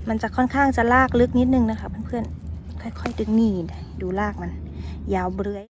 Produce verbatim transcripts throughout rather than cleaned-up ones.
มันจะค่อนข้างจะลากลึกนิดนึงนะคะเพื่อนๆค่อยๆดึงนี่ดูลากมันยาวเบื้อย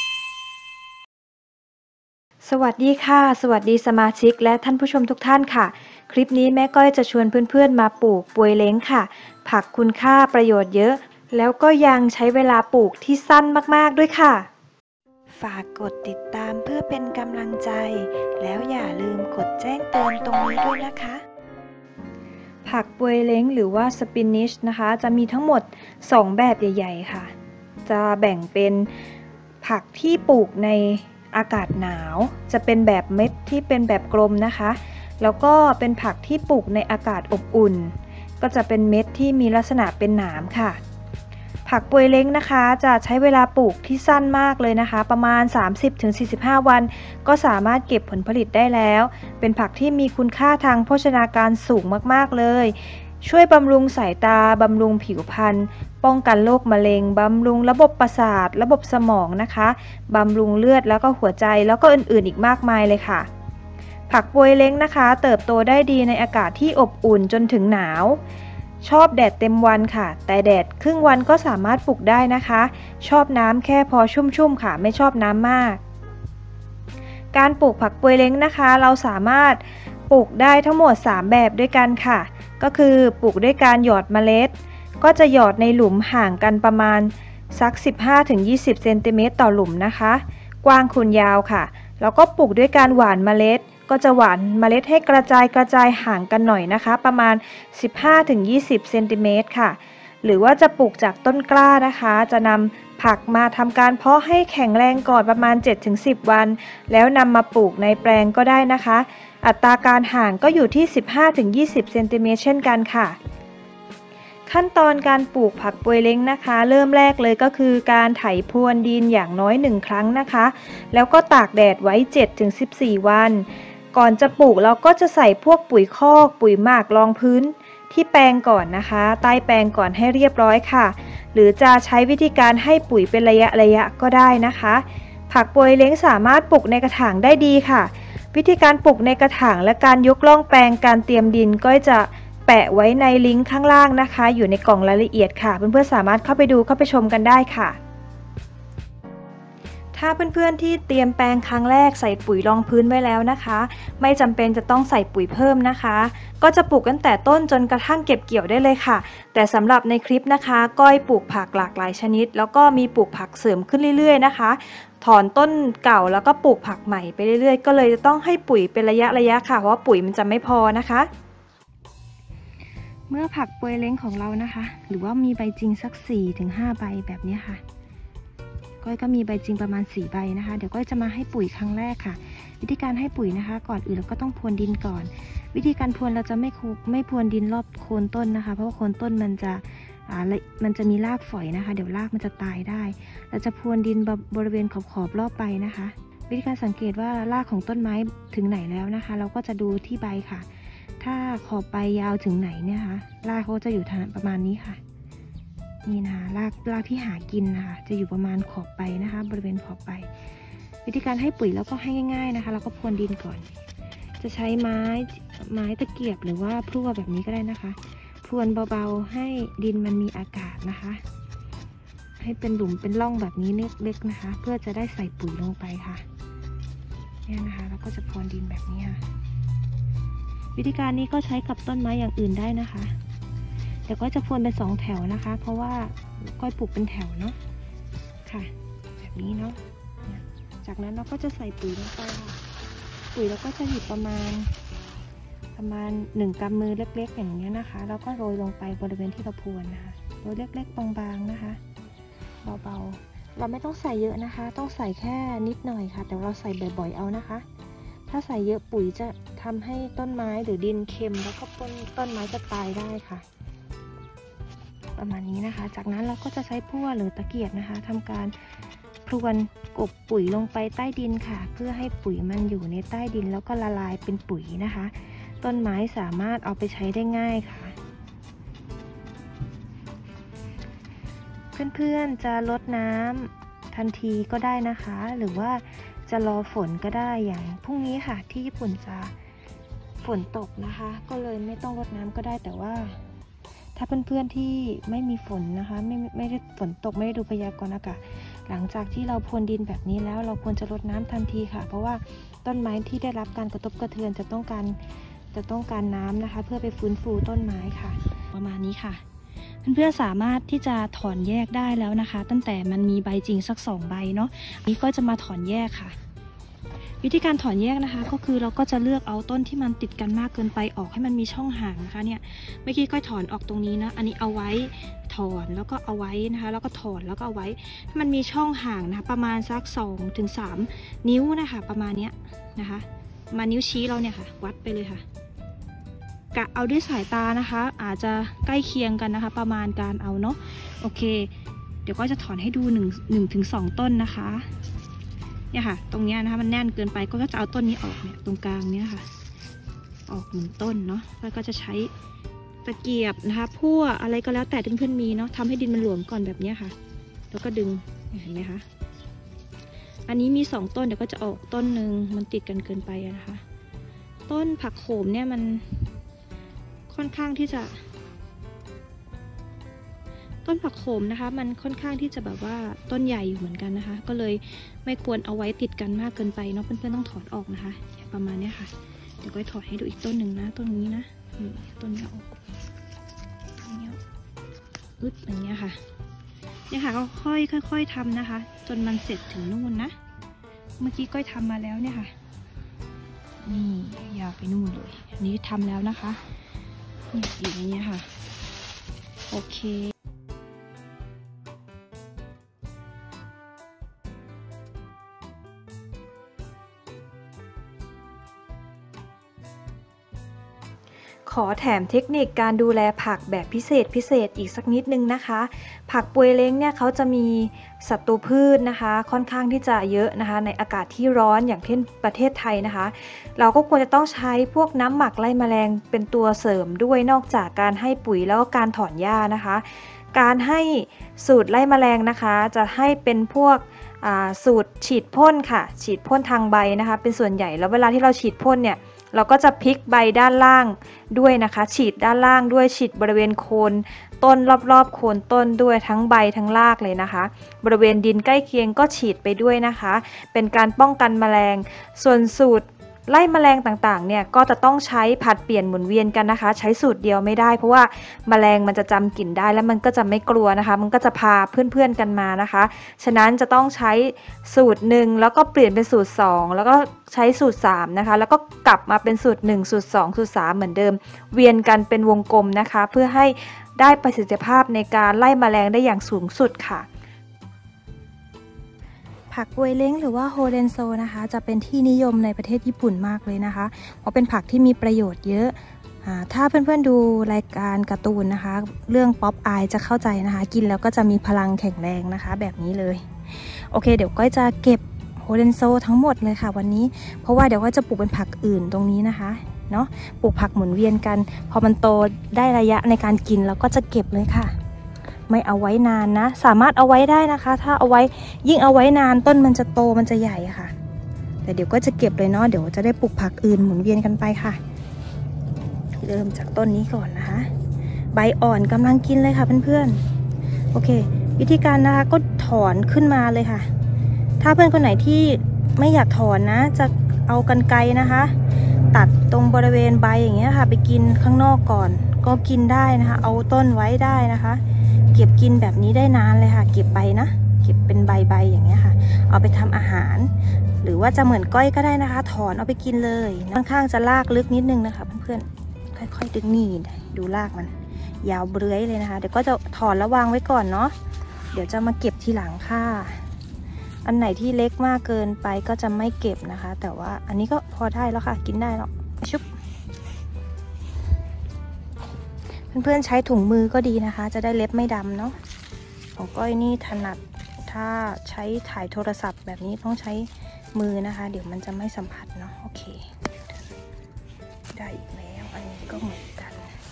สวัสดีค่ะสวัสดีสมาชิกและท่านผู้ชมทุกท่านค่ะคลิปนี้แม่ก้อยจะชวนเพื่อนๆมาปลูกปวยเล้งค่ะผักคุณค่าประโยชน์เยอะแล้วก็ยังใช้เวลาปลูกที่สั้นมากๆด้วยค่ะฝากกดติดตามเพื่อเป็นกำลังใจแล้วอย่าลืมกดแจ้งเตือนตรงนี้ด้วยนะคะผักปวยเล้งหรือว่าสปินิชนะคะจะมีทั้งหมดสองแบบใหญ่ๆค่ะจะแบ่งเป็นผักที่ปลูกในอากาศหนาวจะเป็นแบบเม็ดที่เป็นแบบกลมนะคะแล้วก็เป็นผักที่ปลูกในอากาศอบอุ่นก็จะเป็นเม็ดที่มีลักษณะเป็นหนามค่ะผักปวยเล้งนะคะจะใช้เวลาปลูกที่สั้นมากเลยนะคะประมาณ สามสิบถึงสี่สิบห้า วันก็สามารถเก็บผลผลิตได้แล้วเป็นผักที่มีคุณค่าทางโภชนาการสูงมากๆเลยช่วยบำรุงสายตาบำรุงผิวพรรณป้องกันโรคมะเร็งบำรุงระบบประสาทระบบสมองนะคะบำรุงเลือดแล้วก็หัวใจแล้วก็อื่นๆอีกมากมายเลยค่ะผักปวยเล้งนะคะเติบโตได้ดีในอากาศที่อบอุ่นจนถึงหนาวชอบแดดเต็มวันค่ะแต่แดดครึ่งวันก็สามารถปลูกได้นะคะชอบน้ำแค่พอชุ่มๆค่ะไม่ชอบน้ำมากการปลูกผักปวยเล้งนะคะเราสามารถปลูกได้ทั้งหมดสามแบบด้วยกันค่ะก็คือปลูกด้วยการหยอดเมล็ดก็จะหยอดในหลุมห่างกันประมาณสัก สิบห้าถึงยี่สิบ เซนติเมตรต่อหลุมนะคะกว้างคูณยาวค่ะแล้วก็ปลูกด้วยการหว่านเมล็ดก็จะหว่านเมล็ดให้กระจายกระจายห่างกันหน่อยนะคะประมาณ สิบห้าถึงยี่สิบ เซนติเมตรค่ะหรือว่าจะปลูกจากต้นกล้านะคะจะนำผักมาทำการเพาะให้แข็งแรงก่อนประมาณ เจ็ดถึงสิบ วันแล้วนำมาปลูกในแปลงก็ได้นะคะอัตราการห่างก็อยู่ที่ สิบห้าถึงยี่สิบ เซนติเมตรเช่นกันค่ะขั้นตอนการปลูกผักปวยเล้งนะคะเริ่มแรกเลยก็คือการไถพรวนดินอย่างน้อยหนึ่งครั้งนะคะแล้วก็ตากแดดไว้ เจ็ดถึงสิบสี่ วันก่อนจะปลูกเราก็จะใส่พวกปุ๋ยคอกปุ๋ยหมักรองพื้นที่แปลงก่อนนะคะใต้แปลงก่อนให้เรียบร้อยค่ะหรือจะใช้วิธีการให้ปุ๋ยเป็นระยะระยะก็ได้นะคะผักปวยเล้งสามารถปลูกในกระถางได้ดีค่ะวิธีการปลูกในกระถางและการยกล่องแปลงการเตรียมดินก็จะแปะไว้ในลิงก์ข้างล่างนะคะอยู่ในกล่องรายละเอียดค่ะเพื่อนๆสามารถเข้าไปดูเข้าไปชมกันได้ค่ะถ้าเพื่อนๆที่เตรียมแปลงครั้งแรกใส่ปุ๋ยรองพื้นไว้แล้วนะคะไม่จำเป็นจะต้องใส่ปุ๋ยเพิ่มนะคะก็จะปลูกตั้งแต่ต้นจนกระทั่งเก็บเกี่ยวได้เลยค่ะแต่สำหรับในคลิปนะคะก้อยปลูกผักหลากหลายชนิดแล้วก็มีปลูกผักเสริมขึ้นเรื่อยๆนะคะถอนต้นเก่าแล้วก็ปลูกผักใหม่ไปเรื่อยๆก็เลยจะต้องให้ปุ๋ยเป็นระยะระยะค่ะเพราะว่าปุ๋ยมันจะไม่พอนะคะเมื่อผักปวยเล้งของเรานะคะหรือว่ามีใบจริงสัก สี่ถึงห้า ใบแบบนี้ค่ะก้อยก็มีใบจริงประมาณสี่ใบนะคะเดี๋ยวก้อยจะมาให้ปุ๋ยครั้งแรกค่ะวิธีการให้ปุ๋ยนะคะก่อนอื่นเราก็ต้องพรวนดินก่อนวิธีการพรวนเราจะไม่คุกไม่พรวนดินรอบโคนต้นนะคะเพราะว่าโคนต้นมันจะอ่ามันจะมีรากฝอยนะคะเดี๋ยวรากมันจะตายได้เราจะพรวนดินบริเวณขอบๆรอบใบนะคะวิธีการสังเกตว่ารากของต้นไม้ถึงไหนแล้วนะคะเราก็จะดูที่ใบค่ะถ้าขอบใบยาวถึงไหนเนี่ยค่ะรากเขาจะอยู่ประมาณนี้ค่ะนี่นะคะรากรากที่หากินนะคะจะอยู่ประมาณขอบใบนะคะบริเวณขอบใบวิธีการให้ปุ๋ยแล้วก็ให้ง่ายๆนะคะเราก็พรวนดินก่อนจะใช้ไม้ไม้ตะเกียบหรือว่าพลั่วแบบนี้ก็ได้นะคะพรวนเบาๆให้ดินมันมีอากาศนะคะให้เป็นหลุมเป็นร่องแบบนี้เล็กๆนะคะเพื่อจะได้ใส่ปุ๋ยลงไปค่ะเนี่ยนะคะเราก็จะพรวนดินแบบนี้ค่ะวิธีการนี้ก็ใช้กับต้นไม้อย่างอื่นได้นะคะแต่ก็จะพรวนเป็นสองแถวนะคะเพราะว่าก้อยปลูกเป็นแถวเนาะค่ะแบบนี้เนาะจากนั้นเราก็จะใส่ปุ๋ยลงไปค่ะปุ๋ยเราก็จะหยิบประมาณประมาณหนึ่งกำมือเล็กๆอย่างนี้นะคะแล้วก็โรยลงไปบริเวณที่เราพรวนนะคะโรยเล็กๆบางๆนะคะเบาๆเราไม่ต้องใส่เยอะนะคะต้องใส่แค่นิดหน่อยค่ะแต่เราใส่บ่อยๆเอานะคะถ้าใส่เยอะปุ๋ยจะทำให้ต้นไม้หรือดินเค็มแล้วก็ต้นต้นไม้จะตายได้ค่ะประมาณนี้นะคะจากนั้นเราก็จะใช้พลั่วหรือตะเกียบนะคะทำการพรวนกบปุ๋ยลงไปใต้ดินค่ะเพื่อให้ปุ๋ยมันอยู่ในใต้ดินแล้วก็ละลายเป็นปุ๋ยนะคะต้นไม้สามารถเอาไปใช้ได้ง่ายค่ะเพื่อนๆจะรดน้ำทันทีก็ได้นะคะหรือว่าจะรอฝนก็ได้อย่างพรุ่งนี้ค่ะที่ญี่ปุ่นจะฝนตกนะคะก็เลยไม่ต้องรดน้ำก็ได้แต่ว่าถ้าเพื่อนๆที่ไม่มีฝนนะคะไม่ไม่ได้ฝนตกไม่ได้ดูพยากรณ์อากาศหลังจากที่เราพรวนดินแบบนี้แล้วเราควรจะรดน้ำทันทีค่ะเพราะว่าต้นไม้ที่ได้รับการกระทบกระเทือนจะต้องการจะต้องการน้ำนะคะเพื่อไปฟื้นฟูต้นไม้ค่ะประมาณนี้ค่ะเพื่อนๆสามารถที่จะถอนแยกได้แล้วนะคะตั้งแต่มันมีใบจริงสักสองใบเนาะนี้ก็จะมาถอนแยกค่ะวิธีการถอนแยกนะคะก็คือเราก็จะเลือกเอาต้นที่มันติดกันมากเกินไปออกให้มันมีช่องห่างนะคะเนี่ยเมื่อกี้ก็ถอนออกตรงนี้นะอันนี้เอาไว้ถอนแล้วก็เอาไว้นะคะแล้วก็ถอนแล้วก็เอาไว้ให้มันมีช่องห่างนะคะประมาณสักสองถึงสามนิ้วนะคะประมาณเนี้ยนะคะมานิ้วชี้เราเนี่ยค่ะวัดไปเลยค่ะกะเอาด้วยสายตานะคะอาจจะใกล้เคียงกันนะคะประมาณการเอาเนาะโอเคเดี๋ยวก็จะถอนให้ดูหนึ่งหนึ่งถึงสองต้นนะคะเนี่ยค่ะตรงนี้นะคะมันแน่นเกินไปก็จะเอาต้นนี้ออกเนี่ยตรงกลางเนี้ยค่ะออกหนึ่งต้นเนาะแล้วก็จะใช้ตะเกียบนะคะพั่วอะไรก็แล้วแต่ที่เพื่อนมีเนาะทำให้ดินมันหลวมก่อนแบบนี้ค่ะแล้วก็ดึงเห็นไหมคะอันนี้มีสองต้นเดี๋ยวก็จะออกต้นหนึ่งมันติดกันเกินไปนะคะต้นผักโขมเนี่ยมันค่อนข้างที่จะต้นผักโขมนะคะมันค่อนข้างที่จะแบบว่าต้นใหญ่อยู่เหมือนกันนะคะก็เลยไม่ควรเอาไว้ติดกันมากเกินไปเนาะเพื่อนๆต้องถอดออกนะคะประมาณนี้ค่ะเดี๋ยวก็ถอดให้ดูอีกต้นหนึ่งนะต้นนี้นะนี่ต้นนี้ออกต้นนี้อึดอย่างเงี้ยค่ะเนี่ยค่ะก็ค่อยค่อยๆทำนะคะจนมันเสร็จถึงนู่นนะเมื่อกี้ก้อยทำมาแล้วเนี่ยค่ะนี่ยาวไปนู่นเลยอันนี้ทำแล้วนะคะนี่อยู่ในนี้ค่ะโอเคขอแถมเทคนิคการดูแลผักแบบพิเศษพิเศษอีกสักนิดนึงนะคะผักปวยเล้งเนี่ยเขาจะมีศัตรูพืชนะคะค่อนข้างที่จะเยอะนะคะในอากาศที่ร้อนอย่างเช่นประเทศไทยนะคะเราก็ควรจะต้องใช้พวกน้ำหมักไล่แมลงเป็นตัวเสริมด้วยนอกจากการให้ปุ๋ยแล้วก็การถอนหญ้านะคะการให้สูตรไล่แมลงนะคะจะให้เป็นพวกสูตรฉีดพ่นค่ะฉีดพ่นทางใบนะคะเป็นส่วนใหญ่แล้วเวลาที่เราฉีดพ่นเนี่ยเราก็จะพลิกใบด้านล่างด้วยนะคะฉีดด้านล่างด้วยฉีดบริเวณโคนต้นรอบๆโคนต้นด้วยทั้งใบทั้งรากเลยนะคะบริเวณดินใกล้เคียงก็ฉีดไปด้วยนะคะเป็นการป้องกันแมลงส่วนสูตรไล่แมลงต่างๆเนี่ยก็จะต้องใช้ผัดเปลี่ยนหมุนเวียนกันนะคะใช้สูตรเดียวไม่ได้เพราะว่าแมลงมันจะจำกลิ่นได้แล้วมันก็จะไม่กลัวนะคะมันก็จะพาเพื่อนๆกันมานะคะฉะนั้นจะต้องใช้สูตรหนึ่งแล้วก็เปลี่ยนเป็นสูตรสองแล้วก็ใช้สูตรสามนะคะแล้วก็กลับมาเป็นสูตรหนึ่งสูตรสองสูตรสามเหมือนเดิมเวียนกันเป็นวงกลมนะคะเพื่อให้ได้ประสิทธิภาพในการไล่แมลงได้อย่างสูงสุดค่ะผักปวยเล้งหรือว่าโฮเรนโซนะคะจะเป็นที่นิยมในประเทศญี่ปุ่นมากเลยนะคะเพราะเป็นผักที่มีประโยชน์เยอะถ้าเพื่อนๆดูรายการการ์ตูนนะคะเรื่องป๊อปอายจะเข้าใจนะคะกินแล้วก็จะมีพลังแข็งแรงนะคะแบบนี้เลยโอเคเดี๋ยวก็จะเก็บโฮเรนโซทั้งหมดเลยค่ะวันนี้เพราะว่าเดี๋ยวก็จะปลูกเป็นผักอื่นตรงนี้นะคะเนาะปลูกผักหมุนเวียนกันพอมันโตได้ระยะในการกินเราก็จะเก็บเลยค่ะไม่เอาไว้นานนะสามารถเอาไว้ได้นะคะถ้าเอาไว้ยิ่งเอาไว้นานต้นมันจะโตมันจะใหญ่ค่ะแต่เดี๋ยวก็จะเก็บเลยเนาะเดี๋ยวจะได้ปลูกผักอื่นหมุนเวียนกันไปค่ะเริ่มจากต้นนี้ก่อนนะคะใบอ่อนกำลังกินเลยค่ะเพื่อนๆโอเควิธีการนะคะก็ถอนขึ้นมาเลยค่ะถ้าเพื่อนคนไหนที่ไม่อยากถอนนะจะเอากรรไกรนะคะตัดตรงบริเวณใบอย่างเงี้ยค่ะไปกินข้างนอกก่อนก็กินได้นะคะเอาต้นไว้ได้นะคะเก็บกินแบบนี้ได้นานเลยค่ะเก็บใบนะเก็บเป็นใบใบอย่างเงี้ยค่ะเอาไปทำอาหารหรือว่าจะเหมือนก้อยก็ได้นะคะถอนเอาไปกินเลยค่อนข้างจะลากลึกนิดนึงนะคะเพื่อนๆค่อยๆดึงนี่ดูลากมันยาวเบื้อยเลยนะคะเดี๋ยวก็จะถอนแล้ววางไว้ก่อนเนาะเดี๋ยวจะมาเก็บทีหลังค่ะอันไหนที่เล็กมากเกินไปก็จะไม่เก็บนะคะแต่ว่าอันนี้ก็พอได้แล้วค่ะกินได้แล้วชุบเพื่อนๆใช้ถุงมือก็ดีนะคะจะได้เล็บไม่ดำเนาะของก้อยนี่ถนัดถ้าใช้ถ่ายโทรศัพท์แบบนี้ต้องใช้มือนะคะเดี๋ยวมันจะไม่สัมผัสเนาะโอเคได้อีกแล้วอันนี้ก็เหมือนกัน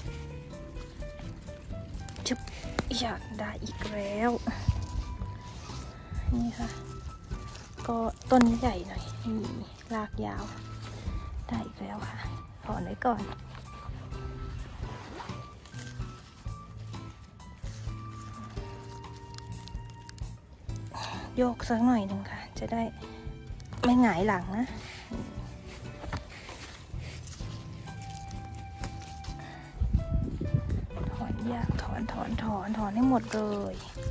ชุบอยากได้อีกแล้วนี่ค่ะก็ต้นใหญ่หน่อยนี่รากยาวได้อีกแล้วค่ะถอนไว้ก่อนโยกสักหน่อยหนึ่งค่ะจะได้ไม่หงายหลังนะถอนยากถอนถอนถอนถอนให้หมดเลย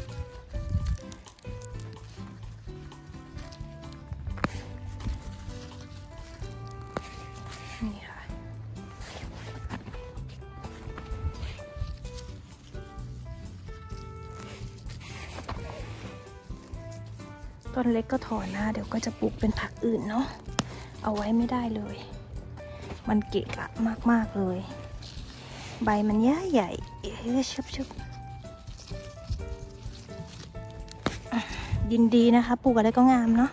นี่ค่ะต้นเล็กก็ถอนนะเดี๋ยวก็จะปลูกเป็นผักอื่นเนาะเอาไว้ไม่ได้เลยมันเกะกะมากๆเลยใบมันใหญ่ใหญ่เอ๊ะชุบชุบดินดีนะคะปลูกอะไรก็งามเนาะ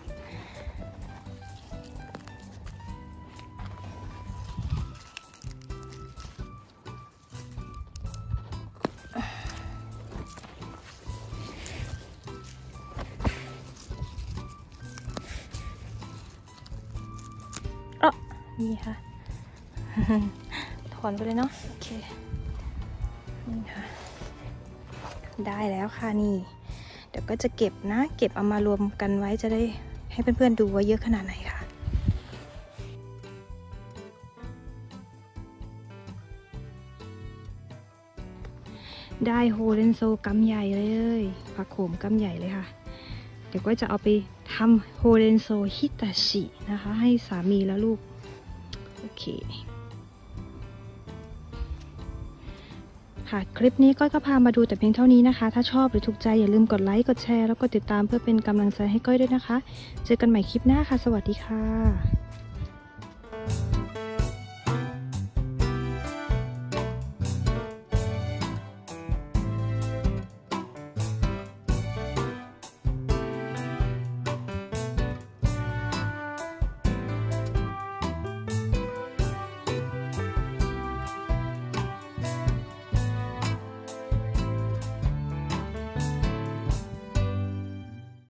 อ๋อนี่ค่ะ ถอนไปเลยเนาะโอเคนี่ค่ะได้แล้วค่ะนี่เดี๋ยวก็จะเก็บนะเก็บเอามารวมกันไว้จะได้ให้เพื่อนๆดูว่าเยอะขนาดไหนค่ะได้โฮเรนโซกำใหญ่เลยผักโขมกำใหญ่เลยค่ะเดี๋ยวก็จะเอาไปทำโฮเรนโซฮิตาชินะคะให้สามีและลูกโอเคค่ะคลิปนี้ก้อยก็พามาดูแต่เพียงเท่านี้นะคะถ้าชอบหรือถูกใจอย่าลืมกดไลค์กดแชร์แล้วก็ติดตามเพื่อเป็นกำลังใจให้ก้อยด้วยนะคะเจอกันใหม่คลิปหน้าค่ะสวัสดีค่ะ